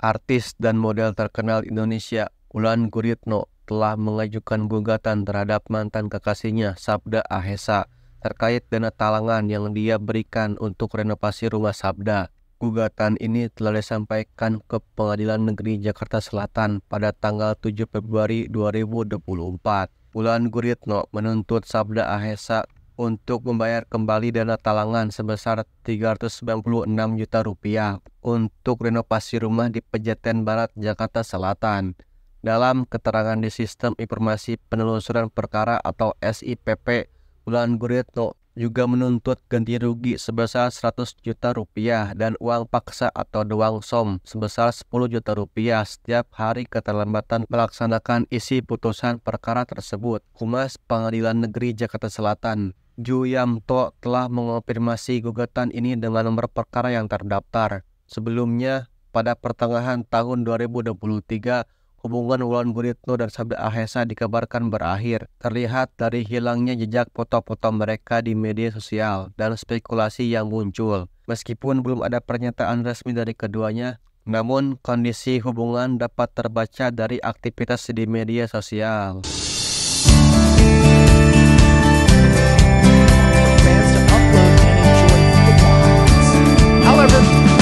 Artis dan model terkenal Indonesia Wulan Guritno telah mengajukan gugatan terhadap mantan kekasihnya Sabda Ahesa terkait dana talangan yang dia berikan untuk renovasi rumah Sabda. Gugatan ini telah disampaikan ke Pengadilan Negeri Jakarta Selatan pada tanggal 7 Februari 2024. Wulan Guritno menuntut Sabda Ahesa untuk membayar kembali dana talangan sebesar Rp396 juta untuk renovasi rumah di Pejaten Barat, Jakarta Selatan. Dalam keterangan di Sistem Informasi Penelusuran Perkara atau SIPP, Wulan Guritno juga menuntut ganti rugi sebesar Rp100 juta dan uang paksa atau doang som sebesar Rp10 juta setiap hari keterlambatan melaksanakan isi putusan perkara tersebut. Humas Pengadilan Negeri Jakarta Selatan, Ju Yamto, telah mengonfirmasi gugatan ini dengan nomor perkara yang terdaftar. Sebelumnya, pada pertengahan tahun 2023, hubungan Wulan Guritno dan Sabda Ahesa dikabarkan berakhir. Terlihat dari hilangnya jejak foto-foto mereka di media sosial dan spekulasi yang muncul. Meskipun belum ada pernyataan resmi dari keduanya, namun kondisi hubungan dapat terbaca dari aktivitas di media sosial. Fans to upload and enjoy football highlights. However,